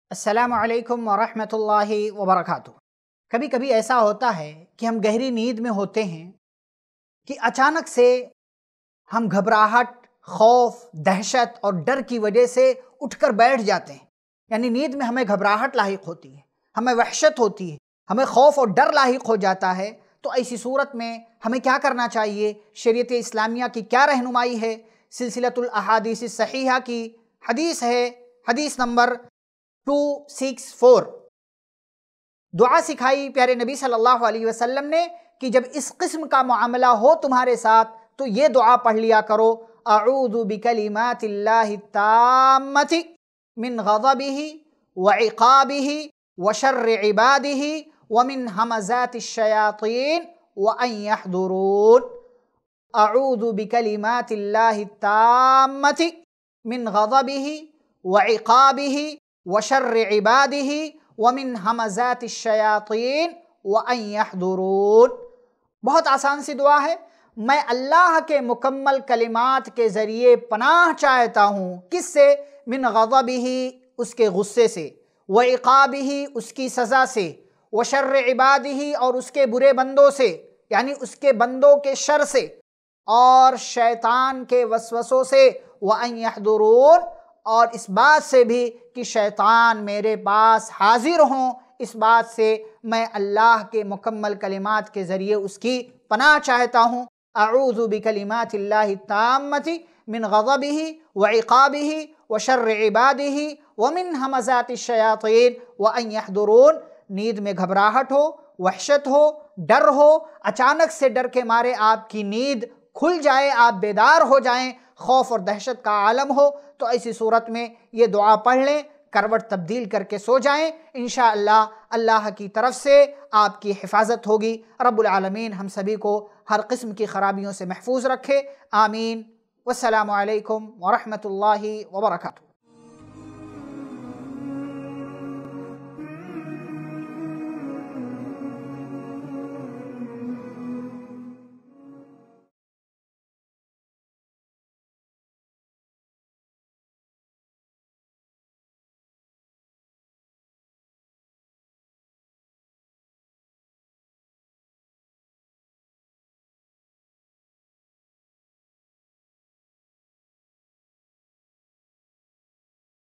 السلام علیکم ورحمۃ اللہ وبرکاتہ۔ کبھی کبھی ایسا ہوتا ہے کہ ہم گہری نیند میں ہوتے ہیں کہ اچانک سے ہم گھبراہٹ، خوف، دہشت اور ڈر کی وجہ سے اٹھ کر بیٹھ جاتے ہیں۔ یعنی نیند میں ہمیں گھبراہٹ لاحق ہوتی ہے، ہمیں وحشت ہوتی ہے، ہمیں خوف اور ڈر لاحق ہو جاتا ہے۔ تو ایسی صورت میں ہمیں کیا کرنا چاہیے؟ شریعت اسلامیہ کی کیا رہنمائی ہے؟ سلسلۃ الاحادیث الصحیحہ کی حدیث ہے، حدیث نمبر 264۔ دعا سکھائی پیارے نبی صلی اللہ علیہ وسلم نے کہ جب اس قسم کا معاملہ ہو تمہارے ساتھ تو یہ دعا پڑھ لیا کرو: اعوذ بکلمات اللہ التامۃ من غضبہ وعقابہ وشر عبادہ ومن ہمزات الشیاطین وان یحضرون۔ اعوذ بکلمات اللہ التامۃ من غضبہ وعقابہ وشر عبادہ ومن ہمزات الشیاطین وان یحضرون۔ بہت آسان سی دعا ہے۔ میں اللہ کے مکمل کلمات کے ذریعے پناہ چاہتا ہوں، کس سے؟ من غضبہ، اس کے غصے سے، وعقابہ، اس کی سزا سے، وشر عبادہ، اور اس کے برے بندوں سے، یعنی اس کے بندوں کے شر سے، اور شیطان کے وسوسوں سے، وان یحضرون، اور اس بات سے بھی کہ شیطان میرے پاس حاضر ہوں۔ اس بات سے میں اللہ کے مکمل کلمات کے ذریعے اس کی پناہ چاہتا ہوں۔ اعوذ بکلمات اللہ التامۃ من غضبہ وعقابہ وشر عبادہ ومن ہمزات الشیاطین وان یحضرون۔ نیند میں گھبراہٹ ہو، وحشت ہو، ڈر ہو، اچانک سے ڈر کے مارے آپ کی نیند کھل جائے، آپ بیدار ہو جائیں، خوف اور دہشت کا عالم ہو، تو ایسی صورت میں یہ دعا پڑھ لیں، کروٹ تبدیل کر کے سو جائیں۔ انشاءاللہ اللہ کی طرف سے آپ کی حفاظت ہوگی۔ رب العالمین ہم سبھی کو ہر قسم کی خرابیوں سے محفوظ رکھے، آمین۔ والسلام علیکم ورحمۃ اللہ وبرکاتہ۔